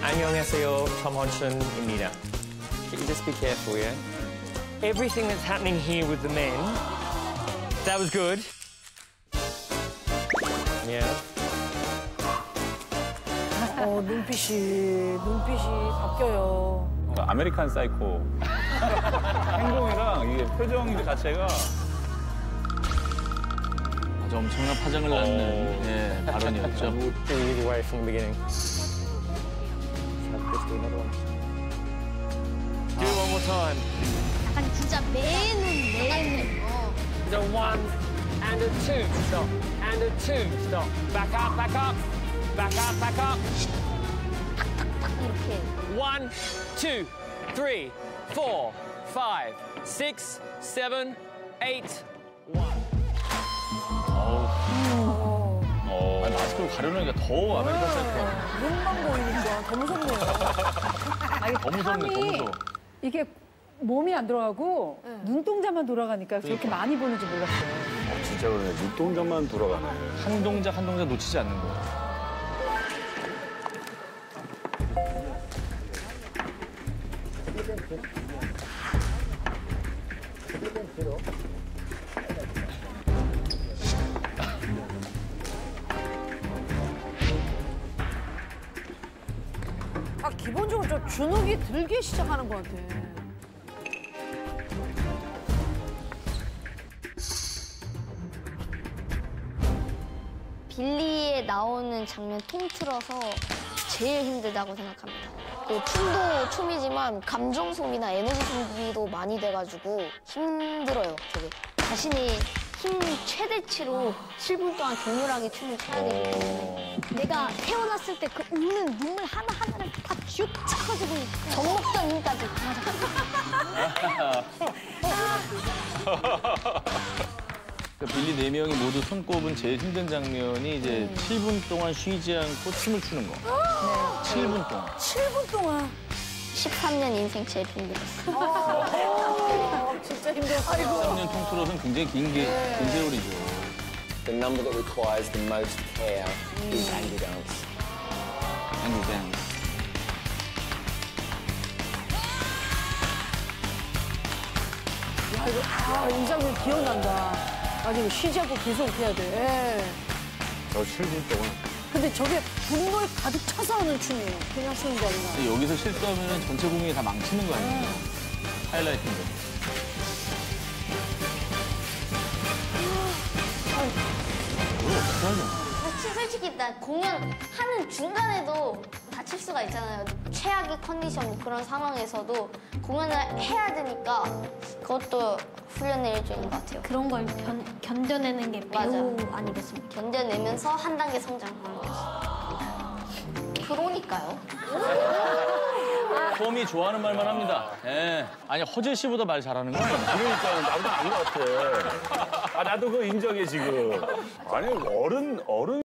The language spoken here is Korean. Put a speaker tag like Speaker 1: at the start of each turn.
Speaker 1: 안녕하세요, Tom Hodgson입니다.
Speaker 2: Can you just be careful, yeah?
Speaker 1: Everything that's happening here with the men, that was good. Yeah.
Speaker 3: 눈빛이 바뀌어요.
Speaker 4: 아메리칸 사이코. 행동이랑 이게 표정 자체가
Speaker 5: 아주 엄청난 파장을 낳는 예, 발언이었죠.
Speaker 1: Do it either way from the beginning. Do it one more time.
Speaker 6: 약간 진짜 매눈.
Speaker 1: The 1 and a 2, stop. And a 2, stop. Back up, back up. Back up, back up.
Speaker 6: 이렇게.
Speaker 1: 1, 2, 3, 4, 5, 6, 7, 8, 1.
Speaker 5: 아니, 마스크를 가려놓으니까 더 아메리칸 사이코.
Speaker 3: 눈만 보이니까 더 무섭네요.
Speaker 5: 더 무섭네, 더 무서워.
Speaker 7: 이게 몸이 안 돌아가고 눈동자만 돌아가니까 저렇게 많이 보는지 몰랐어요.
Speaker 4: 진짜 그러네. 눈동자만 돌아가네.
Speaker 5: 한 동작 한 동작 놓치지 않는 거야.
Speaker 3: 기본적으로 좀 주눅이 들기 시작하는 것 같아.
Speaker 6: 빌리에 나오는 장면 통틀어서 제일 힘들다고 생각합니다. 그 춤도 춤이지만 감정 소비나 에너지 소비도 많이 돼가지고 힘들어요, 되게. 자신이 힘 최대치로 7분 동안 격렬하게 춤을 춰야 되기 때문에 내가 태어났을 때 그 웃는 눈물 하나하나를 다 쭉 차가지고 젖먹던 힘까지.
Speaker 5: 그 빌리 4명이 모두 손꼽은 제일 힘든 장면이 이제 7분 동안 쉬지 않고 춤을 추는 거. 7분 동안.
Speaker 3: 7분 동안.
Speaker 6: 13년 인생 제일 힘들었어요.
Speaker 3: 진짜 힘들었어.
Speaker 5: 13년 통틀어서는 굉장히 긴 세월이죠.
Speaker 2: The number that requires the most care is Andy Dance.
Speaker 5: Andy Dance.
Speaker 3: 이 장면 기억난다. 아니, 쉬지 않고 계속 해야 돼.
Speaker 4: 저 7분 동안.
Speaker 3: 근데 저게 분노에 가득 차서 하는 춤이에요. 그냥 쓰는 게 아니라.
Speaker 5: 근데 여기서 실수하면 전체 공연이 다 망치는 거 아니에요? 하이라이트인데.
Speaker 6: 솔직히 나 공연하는 중간에도 다칠 수가 있잖아요. 최악의 컨디션 뭐 그런 상황에서도 공연을 해야 되니까 그것도 훈련의 일종인 것 같아요.
Speaker 8: 그런 걸 견뎌내는 게 배우 아니겠습니까?
Speaker 6: 견뎌내면서 한 단계 성장하는 거지. 그러니까요.
Speaker 5: 톰이 좋아하는 말만 합니다. 예. 아니, 허재 씨보다 말 잘하는 거 아니야?
Speaker 4: 그러니까 나보다 안것 같아. 나도 그거 인정해 지금. 아니 어른